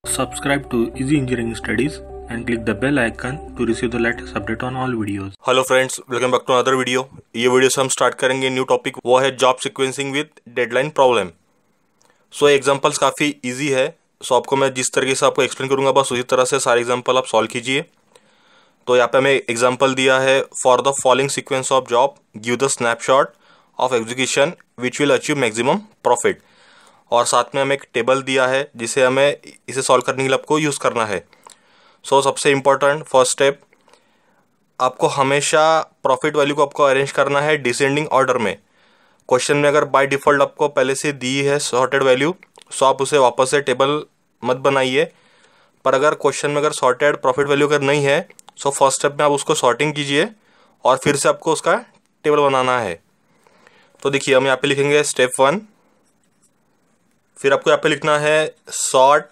Subscribe to Easy Engineering Studies and click the bell icon to receive the latest update on all videos. Hello friends, welcome back to another video. ये video से हम start करेंगे new topic, वो है job sequencing with deadline problem. So examples काफ़ी easy है। So आपको मैं जिस तरीके से आपको एक्सप्लेन करूंगा बस उसी तरह से सारे एग्जांपल आप सॉल्व कीजिए। तो यहाँ पे हमें एग्जांपल दिया है, for the following sequence of job give the snapshot of execution which will achieve maximum profit. और साथ में हमें एक टेबल दिया है जिसे हमें इसे सॉल्व करने के लिए आपको यूज़ करना है। सो सबसे इम्पोर्टेंट फर्स्ट स्टेप, आपको हमेशा प्रॉफिट वैल्यू को आपको अरेंज करना है डिसेंडिंग ऑर्डर में। क्वेश्चन में अगर बाय डिफ़ॉल्ट आपको पहले से दी है सॉर्टेड वैल्यू, सो आप उसे वापस से टेबल मत बनाइए। पर अगर क्वेश्चन में अगर सॉर्टेड प्रॉफिट वैल्यू अगर नहीं है, सो फर्स्ट स्टेप में आप उसको सॉर्टिंग कीजिए और फिर से आपको उसका टेबल बनाना है। तो देखिए, हम यहाँ पे लिखेंगे स्टेप 1, फिर आपको यहाँ पे लिखना है sort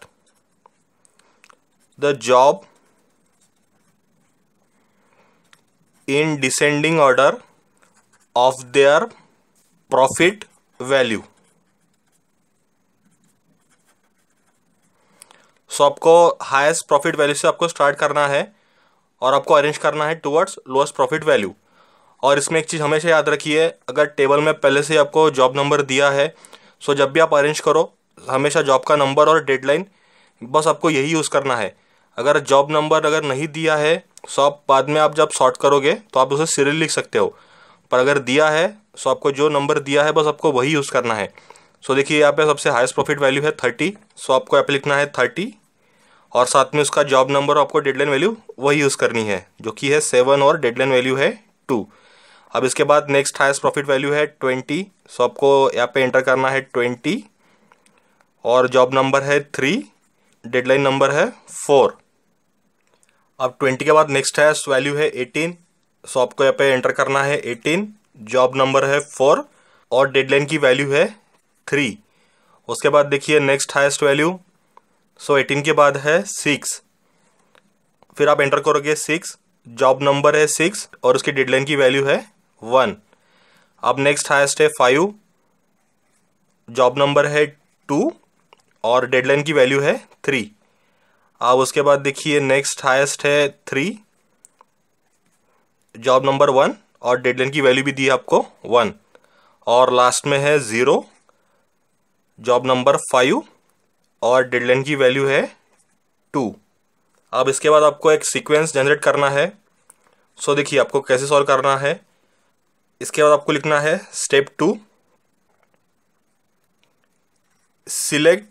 the job in descending order of their profit value. So आपको हाईएस्ट प्रॉफिट वैल्यू से आपको स्टार्ट करना है और आपको अरेंज करना है टुवर्ड्स लोएस्ट प्रॉफिट वैल्यू। और इसमें एक चीज़ हमेशा याद रखिए, अगर टेबल में पहले से आपको जॉब नंबर दिया है, सो जब भी आप अरेंज करो हमेशा जॉब का नंबर और डेडलाइन बस आपको यही यूज़ करना है। अगर जॉब नंबर अगर नहीं दिया है, सो आप बाद में आप जब सॉर्ट करोगे तो आप उसे सीरियल लिख सकते हो। पर अगर दिया है, सो आपको जो नंबर दिया है बस आपको वही यूज़ करना है। सो देखिए, यहाँ पे सबसे हाईएस्ट प्रॉफिट वैल्यू है 30, सो आपको यहाँ पे लिखना है 30 और साथ में उसका जॉब नंबर आपको डेडलाइन वैल्यू वही यूज़ करनी है जो कि है 7 और डेडलाइन वैल्यू है 2। अब इसके बाद नेक्स्ट हाईएस्ट प्रॉफिट वैल्यू है 20, सो आपको यहाँ पे एंटर करना है 20 और जॉब नंबर है 3, डेडलाइन नंबर है 4। अब 20 के बाद नेक्स्ट हाईएस्ट वैल्यू है 18, सो आपको यहाँ पे एंटर करना है 18, जॉब नंबर है 4 और डेडलाइन की वैल्यू है 3। उसके बाद देखिए नेक्स्ट हाईएस्ट वैल्यू, सो 18 के बाद है 6, फिर आप एंटर करोगे 6, जॉब नंबर है 6 और उसकी डेडलाइन की वैल्यू है 1। अब नेक्स्ट हाईएस्ट है 5, जॉब नंबर है 2 और डेडलाइन की वैल्यू है 3। अब उसके बाद देखिए नेक्स्ट हाईएस्ट है 3, जॉब नंबर 1 और डेडलाइन की वैल्यू भी दी है आपको 1। और लास्ट में है 0, जॉब नंबर 5 और डेडलाइन की वैल्यू है 2। अब इसके बाद आपको एक सीक्वेंस जनरेट करना है। सो देखिए आपको कैसे सॉल्व करना है। इसके बाद आपको लिखना है step 2, select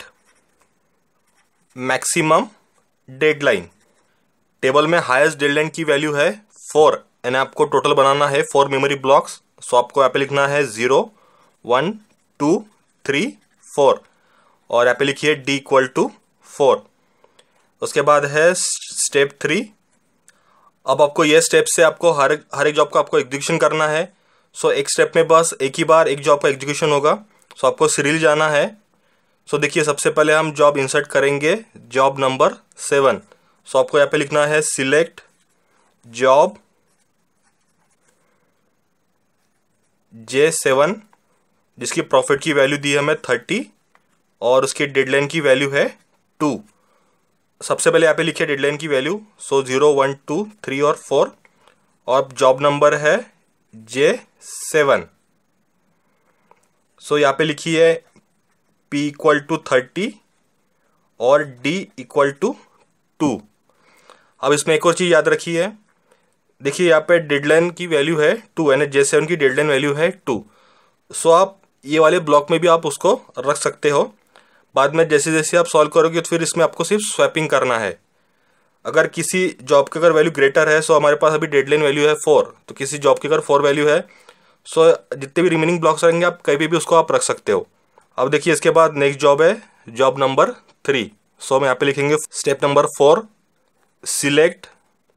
maximum deadline. Table में हाईएस्ट डेडलाइन की वैल्यू है 4 यानी आपको टोटल बनाना है 4 मेमोरी ब्लॉक्स। सो आपको यहाँ पे लिखना है 0 1 2 3 4 और यहाँ पे लिखिए d = 4। उसके बाद है स्टेप 3। अब आपको ये स्टेप से आपको हर एक जॉब का आपको एग्जीक्यूशन करना है। सो एक स्टेप में बस एक ही बार एक जॉब का एग्जीक्यूशन होगा। सो आपको सीरियल जाना है। सो देखिए, सबसे पहले हम जॉब इंसर्ट करेंगे जॉब नंबर 7। सो आपको यहाँ पे लिखना है सिलेक्ट जॉब J7 जिसकी प्रॉफिट की वैल्यू दी है हमें 30 और उसकी डेडलाइन की वैल्यू है 2। सबसे पहले यहाँ पे लिखिए डेडलाइन की वैल्यू, सो 0 1 2 3 और 4 और जॉब नंबर है J7। सो यहाँ पे लिखिए P = 30 और D = 2। अब इसमें एक और चीज़ याद रखिए, देखिए यहाँ पे डेडलाइन की वैल्यू है 2 यानी J7 की डेडलाइन वैल्यू है 2। सो आप ये वाले ब्लॉक में भी आप उसको रख सकते हो। बाद में जैसे जैसे आप सॉल्व करोगे तो फिर इसमें आपको सिर्फ स्वैपिंग करना है। अगर किसी जॉब की अगर वैल्यू ग्रेटर है, सो हमारे पास अभी डेडलाइन वैल्यू है 4, तो किसी जॉब की अगर 4 वैल्यू है, सो जितने भी रिमेनिंग ब्लॉक्स रहेंगे आप कहीं भी उसको आप रख सकते हो। अब देखिए इसके बाद नेक्स्ट जॉब है जॉब नंबर 3। सो हम यहाँ पे लिखेंगे step number 4, select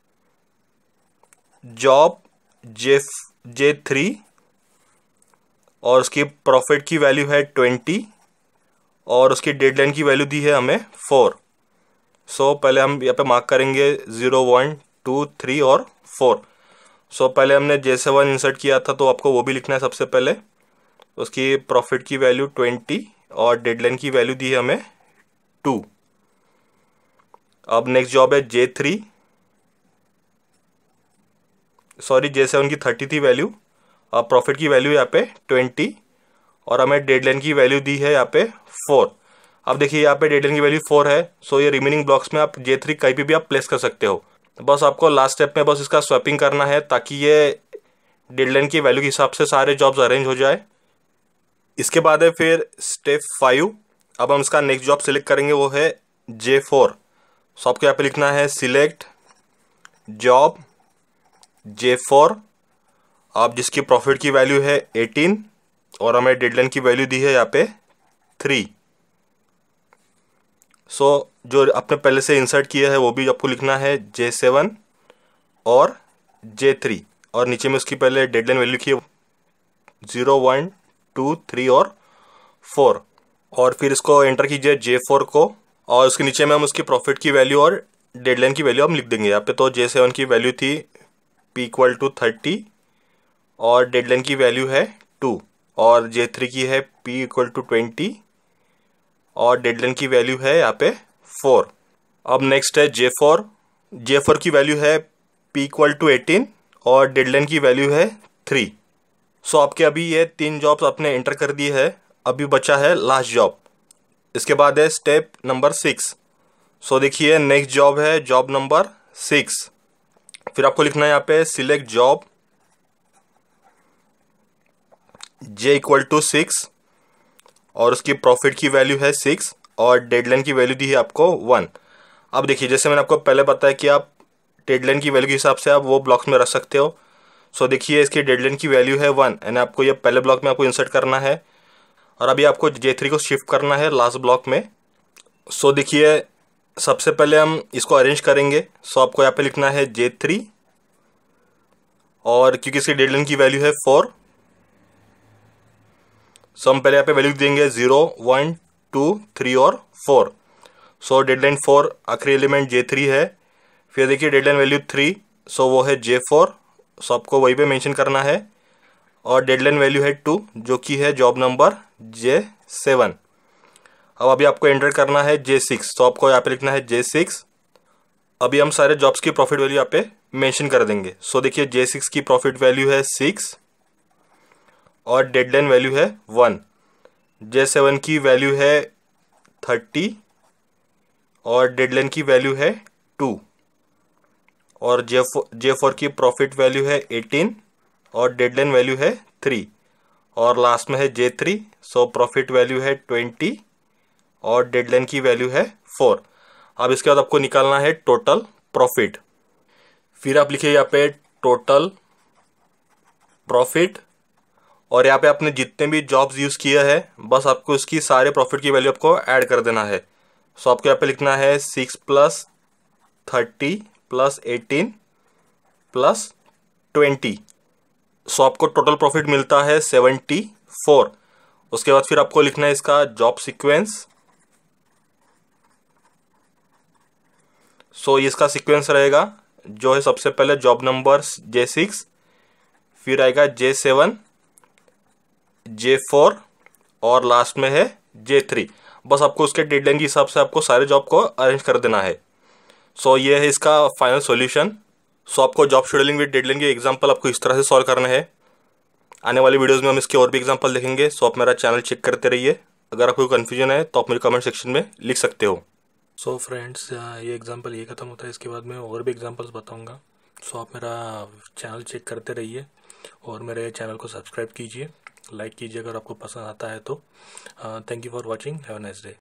job J3 और उसकी प्रॉफिट की वैल्यू है 20 और उसकी डेडलाइन की वैल्यू दी है हमें 4। सो पहले हम यहाँ पे मार्क करेंगे 0 1 2 3 और 4। सो पहले हमने J7 इंसर्ट किया था तो आपको वो भी लिखना है सबसे पहले। उसकी प्रॉफिट की वैल्यू 20 और डेडलाइन की वैल्यू दी है हमें 2। अब नेक्स्ट जॉब है J7 की 30 थी वैल्यू। अब प्रॉफिट की वैल्यू यहाँ पे 20 और हमें डेडलाइन की वैल्यू दी है यहाँ पे 4। अब देखिए यहाँ पे डेडलाइन की वैल्यू 4 है, सो ये रिमेनिंग ब्लॉक्स में आप J3 कहीं पे भी आप प्लेस कर सकते हो। बस आपको लास्ट स्टेप में बस इसका स्वैपिंग करना है ताकि ये डेडलाइन की वैल्यू के हिसाब से सारे जॉब्स अरेंज हो जाए। इसके बाद है फिर स्टेप 5। अब हम इसका नेक्स्ट जॉब सिलेक्ट करेंगे, वो है J4। सो आपको यहाँ पे लिखना है सिलेक्ट जॉब J4, आप जिसकी प्रॉफिट की वैल्यू है 18 और हमें डेडलाइन की वैल्यू दी है यहाँ पे 3। सो जो आपने पहले से इंसर्ट किया है वो भी आपको लिखना है J7 और J3, और नीचे में उसकी पहले डेडलाइन वैल्यू लिखी है 0, 1, 2, 3 और 4, और फिर इसको एंटर कीजिए J4 को, और उसके नीचे में हम उसकी प्रॉफिट की वैल्यू और डेडलाइन की वैल्यू हम लिख देंगे यहाँ पे। तो J7 की वैल्यू थी P = 30 और डेडलाइन की वैल्यू है 2, और J3 की है P = 20 और डेडलाइन की वैल्यू है यहाँ पे 4। अब नेक्स्ट है J4 की वैल्यू है P = 18 और डेडलाइन की वैल्यू है 3। सो आपके अभी ये 3 जॉब्स आपने एंटर कर दी है, अभी बचा है लास्ट जॉब। इसके बाद है स्टेप नंबर 6। सो देखिए नेक्स्ट जॉब है जॉब नंबर 6। फिर आपको लिखना है यहाँ पे सिलेक्ट जॉब J = 6 और उसकी प्रॉफिट की वैल्यू है 6 और डेडलाइन की वैल्यू दी है आपको 1। अब देखिए जैसे मैंने आपको पहले बताया कि आप डेडलाइन की वैल्यू के हिसाब से आप वो ब्लॉक्स में रख सकते हो। सो देखिए इसकी डेडलाइन की वैल्यू है 1 एंड आपको ये पहले ब्लॉक में आपको इंसर्ट करना है, और अभी आपको J3 को शिफ्ट करना है लास्ट ब्लॉक में। सो देखिए सबसे पहले हम इसको अरेंज करेंगे। सो आपको यहाँ पे लिखना है J3, और क्योंकि इसकी डेडलाइन की वैल्यू है 4, सो हम पहले यहाँ पे वैल्यू देंगे 0, 1, 2, 3 और 4। सो डेडलाइन 4 आखिरी एलिमेंट J3 है। फिर देखिए डेडलाइन वैल्यू 3, सो वो है J4, सो आपको वही पे मेंशन करना है, और डेडलाइन वैल्यू है 2 जो कि है जॉब नंबर J7। अब अभी आपको एंटर करना है J6, तो आपको यहाँ पे लिखना है J6। अभी हम सारे जॉब्स की प्रॉफिट वैल्यू यहाँ पे मेंशन कर देंगे। सो देखिए J6 की प्रॉफिट वैल्यू है 6 और डेडलाइन वैल्यू है 1। J7 की वैल्यू है 30 और डेडलाइन की वैल्यू है 2, और J4 की प्रॉफिट वैल्यू है 18 और डेडलाइन वैल्यू है 3, और लास्ट में है J3, सो प्रॉफिट वैल्यू है 20 और डेडलाइन की वैल्यू है 4। अब इसके बाद आपको निकालना है टोटल प्रॉफिट। फिर आप लिखिए यहाँ पे टोटल प्रॉफिट, और यहाँ पे आपने जितने भी जॉब्स यूज़ किया है बस आपको इसकी सारे प्रॉफिट की वैल्यू आपको ऐड कर देना है। सो आपको यहाँ पे लिखना है 6 + 30 + 18 + 20। सो आपको टोटल प्रॉफिट मिलता है 74। उसके बाद फिर आपको लिखना है इसका जॉब सीक्वेंस। सो इसका सीक्वेंस रहेगा जो है सबसे पहले जॉब नंबर J6, फिर आएगा J7, J4 और लास्ट में है J3। बस आपको उसके डेडलाइन के हिसाब से आपको सारे जॉब को अरेंज कर देना है। सो ये है इसका फाइनल सॉल्यूशन। सो आपको जॉब शेड्यूलिंग विद डेडलाइन के एग्जांपल आपको इस तरह से सॉल्व करना है। आने वाली वीडियोस में हम इसके और भी एग्जांपल देखेंगे। सो आप मेरा चैनल चेक करते रहिए। अगर आपको कन्फ्यूजन है तो आप मुझे कमेंट सेक्शन में लिख सकते हो। सो फ्रेंड्स, ये एग्जांपल ये ख़त्म होता है, इसके बाद मैं और भी एग्जांपल्स बताऊंगा। सो आप मेरा चैनल चेक करते रहिए और मेरे चैनल को सब्सक्राइब कीजिए, लाइक कीजिए अगर आपको पसंद आता है तो। Thank you for watching, have a nice day.